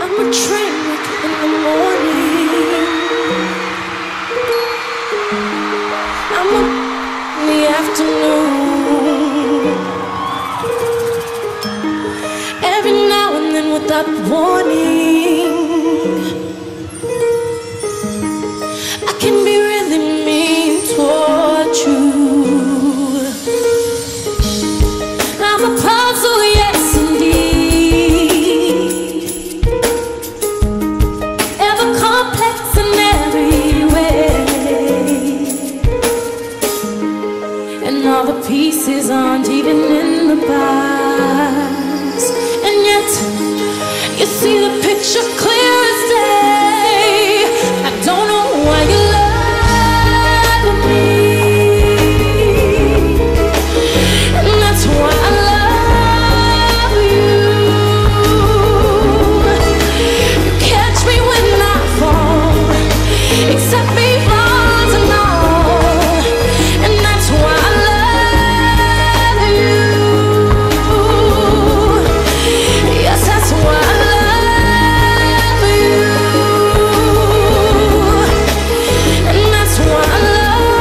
I'm a train wreck in the morning. I'm up in the afternoon. Every now and then without warning, I can be really mean toward you. I'm a puzzle, yes indeed, ever complex in every way, and all the pieces aren't even in the box, and yet you see the picture clear as day. I don't know why you love me, and that's why I love you. You catch me when I fall, accept me flaws and all, and that's why I love you. Yes, that's why I love you, and that's why I love.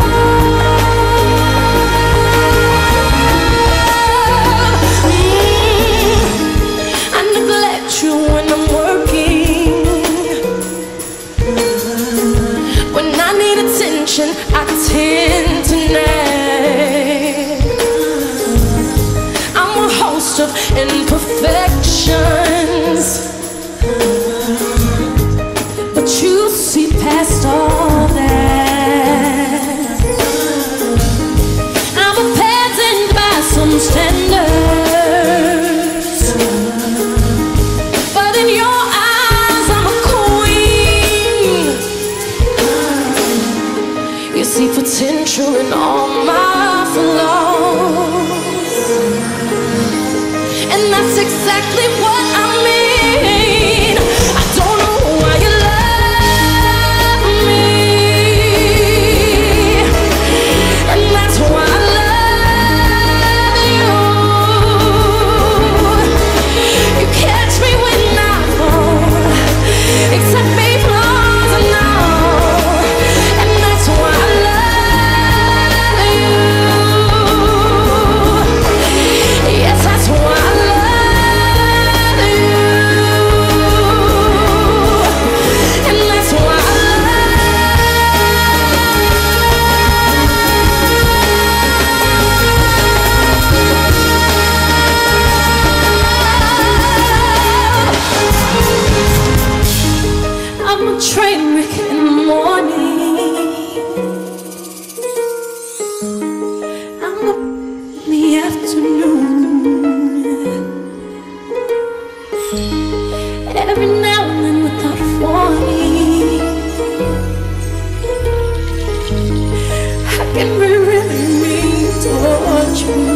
I neglect you when I'm working. When I need attention, I tend to nag. I'm a host of imperfections, but you see past all that. I'm a peasant by some standards, but in your eyes I'm a queen. You see potential in all my flaws, and that's exactly what I mean. I don't know why you love me, and that's why I love you. You catch me when I fall, accept me flaws and all, and that's why I love you. Yes, that's why I love you, and that's why I love. I'm a train wreck in the morning. I'm up in the afternoon. Every now and then without warning, I can be really mean toward you.